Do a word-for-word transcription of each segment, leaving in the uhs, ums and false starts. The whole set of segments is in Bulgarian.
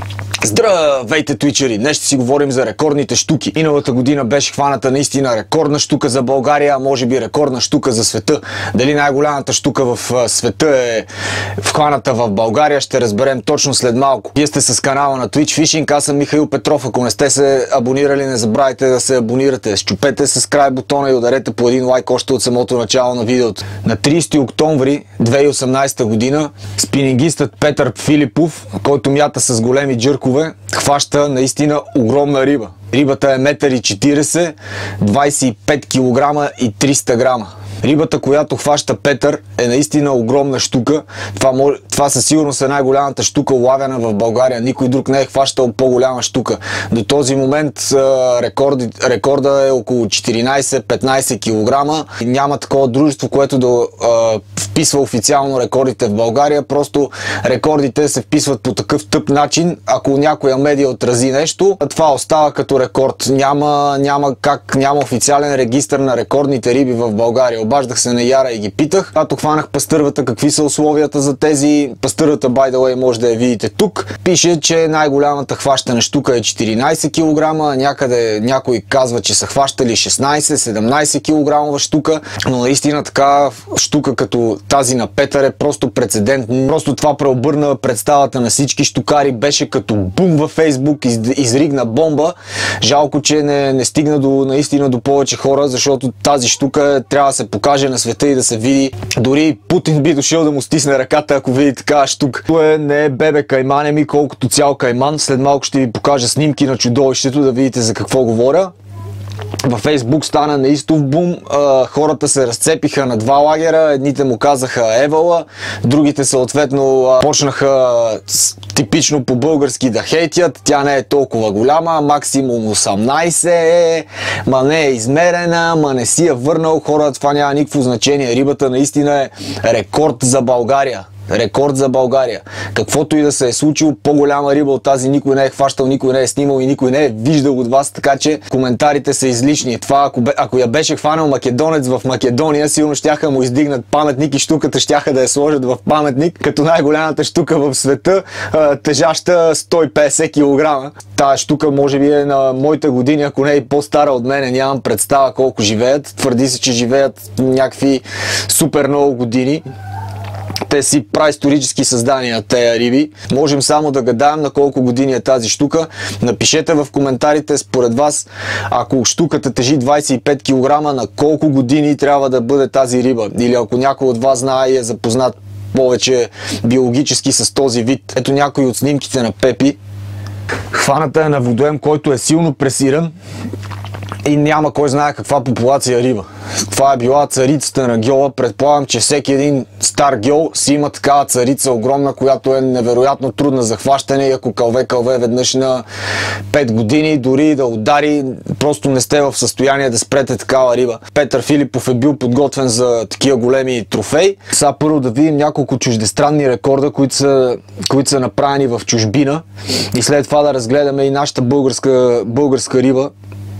Здравейте, твичери! Днес ще си говорим за рекордните щуки. Миналата година беше хваната наистина рекордна щука за България, а може би рекордна щука за света. Дали най-голямата щука в света е хваната в България, ще разберем точно след малко. Вие сте с канала на Twitch Fishing, аз съм Михаил Петров. Ако не сте се абонирали, не забравяйте да се абонирате. Счупете subscribe бутона и ударете по един лайк още от самото начало на видеото. На тридесети октомври две хиляди и осемнадесета година спинингистът Петър Филипов, който мята с големи джъркове, хваща наистина огромна риба. Рибата е метър и четиридесет, двадесет и пет килограма и триста грама. Рибата, която хваща Петър, е наистина огромна щука. Това, може, това със сигурност е най-голямата щука улавяна в България. Никой друг не е хващал по-голяма щука. До този момент рекорди, рекорда е около четиринадесет-петнадесет килограма. Няма такова дружество, което да а, вписва официално рекордите в България. Просто рекордите се вписват по такъв тъп начин. Ако някоя медия отрази нещо, това остава като рекорд. Няма, няма как, няма официален регистър на рекордните риби в България. Обаждах се на Яра и ги питах. Когато хванах пастървата, какви са условията за тези. Пастървата, by the way, може да я видите тук. Пише, че най-голямата хващана щука е четиринадесет килограма. Някъде някой казва, че са хващали шестнадесет-седемнадесет килограмова щука. Но наистина така щука като тази на Петър е просто прецедент. Просто това преобърна представата на всички щукари. Беше като бум във Фейсбук, из, изригна бомба. Жалко, че не, не стигна до, наистина до повече хора, защото тази щука трябва да се покаже на света и да се види. Дори Путин би дошъл да му стисне ръката, ако види такава штука. Това е, не е бебе кайман, еми колкото цял кайман. След малко ще ви покажа снимки на чудовището, да видите за какво говоря. Във Фейсбук стана неистов бум, а, хората се разцепиха на два лагера, едните му казаха Евала, другите съответно а, почнаха типично по български да хейтят, тя не е толкова голяма, максимум осемнадесет е, ма не е измерена, ма не си я върнал, хора, това няма никакво значение, рибата наистина е рекорд за България. Рекорд за България. Каквото и да се е случило, по-голяма риба от тази никой не е хващал, никой не е снимал и никой не е виждал от вас, така че коментарите са излишни. Това, ако, ако я беше хванал македонец в Македония, сигурно щяха му издигнат паметник и щуката щяха да я сложат в паметник, като най-голямата щука в света, тежаща сто и петдесет килограма. Тая щука може би е на моите години, ако не е и по-стара от мене, нямам представа колко живеят. Твърди се, че живеят някакви супер много години. Те си праисторически създания, тези риби. Можем само да гадаем на колко години е тази щука. Напишете в коментарите според вас, ако щуката тежи двадесет и пет килограма, на колко години трябва да бъде тази риба. Или ако някой от вас знае и е запознат повече биологически с този вид. Ето някои от снимките на Пепи. Хваната е на водоем, който е силно пресиран и няма кой знае каква популация риба. Това е била царицата на гьола. Предполагам, че всеки един стар гьол си има такава царица огромна, която е невероятно трудна за хващане и ако кълве-кълве веднъж на пет години, дори да удари, просто не сте в състояние да спрете такава риба. Петър Филипов е бил подготвен за такива големи трофеи. Сега първо да видим няколко чуждестранни рекорда, които са, които са направени в чужбина и след това да разгледаме и нашата българска, българска риба.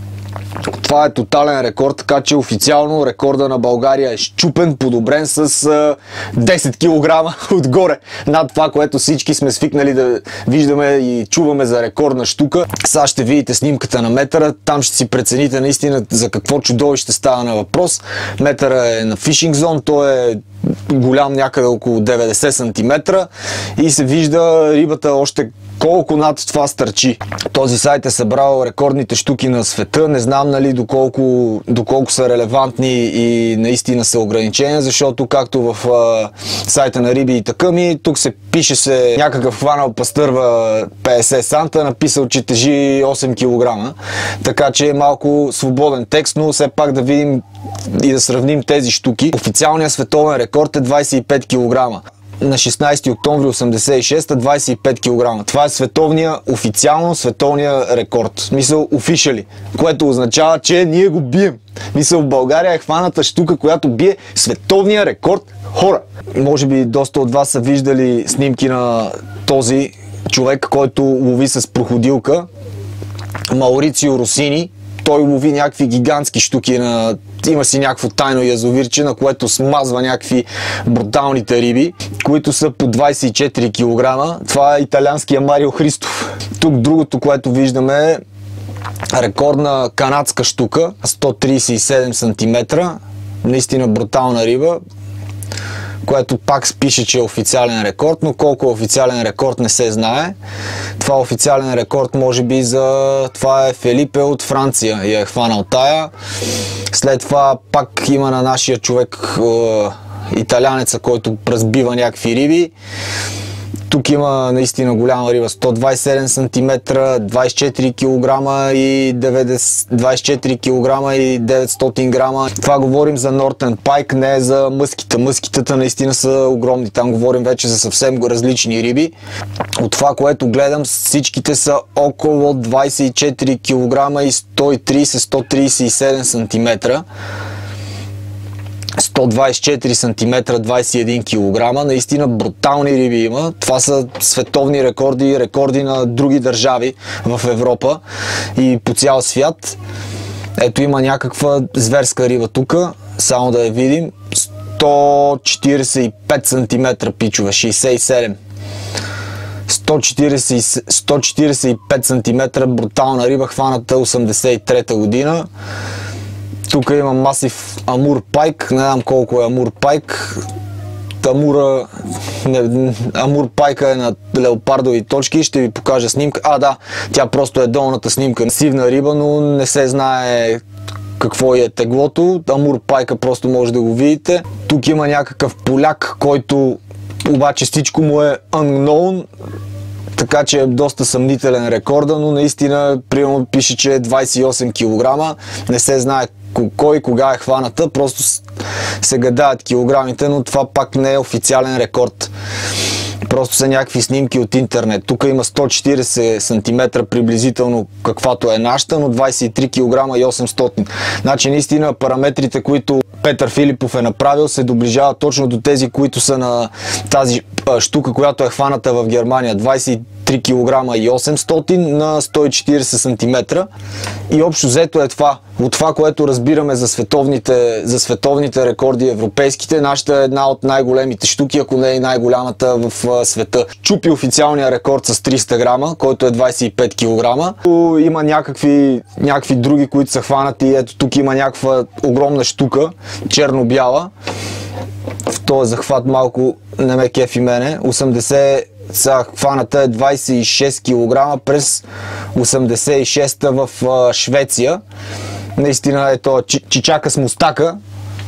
Това е тотален рекорд, така че официално рекорда на България е счупен, подобрен с а, десет килограма отгоре. Над това, което всички сме свикнали да виждаме и чуваме за рекордна щука. Сега ще видите снимката на метъра, там ще си прецените наистина за какво чудовище става на въпрос. Метъра е на фишинг зон, той е голям някъде около деветдесет сантиметра и се вижда рибата още колко над това стърчи. Този сайт е събрал рекордните щуки на света. Не знам нали доколко, доколко са релевантни и наистина са ограничени, защото както в а, сайта на Риби и Такъми, тук се пише се някакъв хванал пастърва петдесет санта, написал, че тежи осем килограма. Така че е малко свободен текст, но все пак да видим и да сравним тези щуки. Официалният световен рекорд е двадесет и пет килограма. На шестнадесети октомври осемдесет и шеста двадесет и пет килограма. Това е световния, официално световния рекорд. Мисъл, officially, което означава, че ние го бием. Мисъл, в България е хваната щука, която бие световния рекорд хора. Може би доста от вас са виждали снимки на този човек, който лови с проходилка. Маурицио Росини. той лови някакви гигантски щуки, на... има си някакво тайно язовирче, на което смазва някакви бруталните риби, които са по двайсет и четири килограма. Това е италианския Марио Христов. Тук другото, което виждаме, е рекордна канадска щука, сто трийсет и седем сантиметра, наистина брутална риба, което пак пише, че е официален рекорд, но колко е официален рекорд не се знае. Това е официален рекорд може би за... Това е Фелипе от Франция и е хванал тая. След това пак има на нашия човек е, италянеца, който разбива някакви риби. Тук има наистина голяма риба, сто двайсет и седем сантиметра, двайсет и четири килограма и деветдесет, двайсет и четири килограма и деветстотин грама. Това говорим за Northern Pike, не за мъските. Мъскитата наистина са огромни. Там говорим вече за съвсем различни риби. От това, което гледам, всичките са около двайсет и четири килограма и сто и трийсет до сто трийсет и седем сантиметра. сто двайсет и четири сантиметра, двайсет и един килограма. Наистина брутални риби има. Това са световни рекорди, рекорди на други държави в Европа и по цял свят. Ето има някаква зверска риба тук. Само да я видим. сто четирийсет и пет сантиметра, пичове, шейсет и седем. сто четирийсет и пет сантиметра, брутална риба, хваната осемдесет и трета година. Тук има масив Амур Пайк, не знам колко е Амур Пайк. Амура, не, Амур Пайка е на леопардови точки, ще ви покажа снимка. А, да, тя просто е долната снимка. Сивна риба, но не се знае какво е теглото. Амур Пайка просто може да го видите. Тук има някакъв поляк, който обаче всичко му е unknown, така че е доста съмнителен рекорда, но наистина примерно пише, че е двайсет и осем килограма. Не се знае кой кога е хваната, просто се гадаят килограмите, но това пак не е официален рекорд. Просто са някакви снимки от интернет. Тук има сто четирийсет сантиметра приблизително каквато е нашата, но двайсет и три килограма и осемстотин. Значи наистина параметрите, които Петър Филипов е направил, се доближават точно до тези, които са на тази щука, която е хваната в Германия. двайсет и три килограма и осемстотин на сто и четирийсет сантиметра. И общо взето е това. От това, което разбираме за световните, за световните рекорди европейските, нашата е една от най-големите щуки, ако не е най-голямата в света. Чупи официалния рекорд с триста грама, който е двайсет и пет килограма. Има някакви, някакви други, които са хванати. Ето тук има някаква огромна щука, черно-бяла. В този захват малко не ме кефи мене. осемдесет Сега хваната е двайсет и шест килограма през осемдесет и шеста в Швеция. Наистина е то чичака с мустака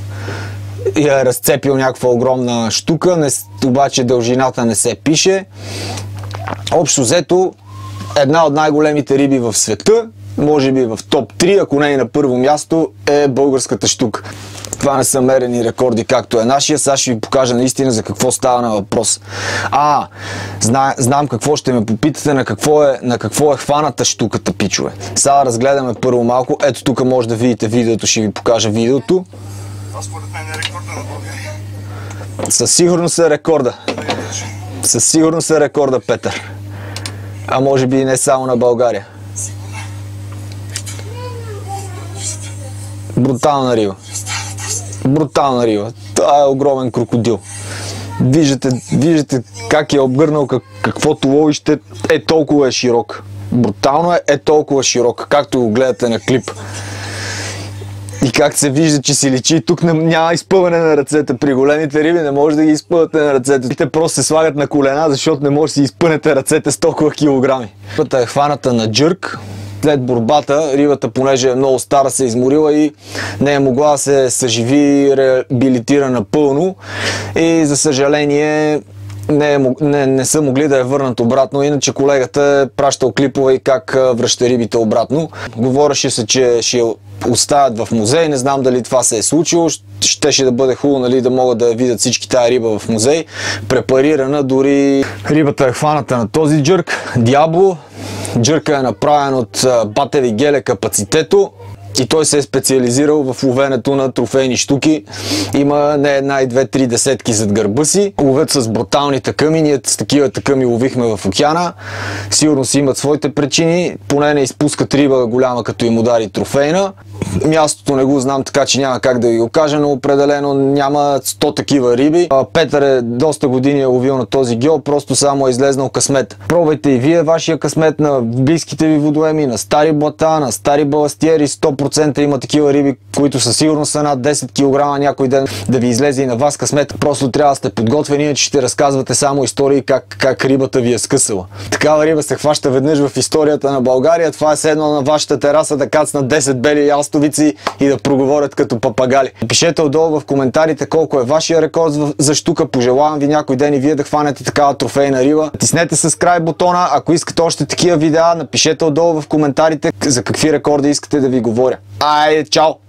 и е разцепил някаква огромна щука, не, обаче дължината не се пише. Общо взето една от най-големите риби в света, може би в топ три, ако не и на първо място, е българската щука. Това не са мерени рекорди, както е нашия. Сега ще ви покажа наистина за какво става на въпрос. А, зна, знам какво ще ме попитате, на какво е, на какво е хваната щуката, пичове. Сега разгледаме първо малко. Ето тук може да видите видеото, ще ви покажа видеото. Това според мен е рекорда на България. Със сигурност е рекорда. Със сигурност е рекорда, Петър. А може би и не само на България. Брутална риба. Брутална риба. Това е огромен крокодил. Виждате, виждате как е обгърнал, как, каквото ловище е толкова е широк. Брутално е, е толкова широк, както го гледате на клип. И как се вижда, че си личи. Тук няма изпъване на ръцете. При големите риби не може да ги изпъвате на ръцете. Те просто се слагат на колена, защото не може да си изпънете ръцете с толкова килограми. Рибата е хваната на джърк. След борбата, рибата, понеже е много стара, се е изморила и не е могла да се съживи и реабилитира напълно. И за съжаление не, е, не, не са могли да я върнат обратно, иначе колегата е пращал клипове и как връща рибите обратно. Говореше се, че ще я оставят в музей, не знам дали това се е случило. Щеше да бъде хубаво, нали, да могат да я видят всички тая риба в музей. Препарирана, дори рибата е хваната на този джърк, Диабло. Джърка е направен от Батеви Геле Капацитето И той се е специализирал в ловенето на трофейни щуки. Има не една и две, три десетки зад гърба си. Ловят с брутални такъми. Ние с такива такъми ловихме в океана. Сигурно си имат своите причини. Поне не изпускат риба голяма, като им удари трофейна. Мястото не го знам, така че няма как да ви го кажа, но определено няма сто такива риби. Петър е доста години е ловил на този гьол, просто само е излезнал късмет. Пробвайте и вие вашия късмет на близките ви водоеми, на стари блата, на стари баластиери. сто процента има такива риби, които със сигурност са над десет килограма някой ден да ви излезе и на вас късмет. Просто трябва да сте подготвени, иначе ще разказвате само истории как, как рибата ви е скъсала. Такава риба се хваща веднъж в историята на България. Това е седно на вашата тераса да кацнат десет бели ястовици и да проговорят като папагали. Пишете отдолу в коментарите колко е вашия рекорд за щука. Пожелавам ви някой ден и вие да хванете такава трофейна риба. Тиснете subscribe бутона, ако искате още такива видеа, напишете отдолу в коментарите за какви рекорди искате да ви говоря. Айде, чао!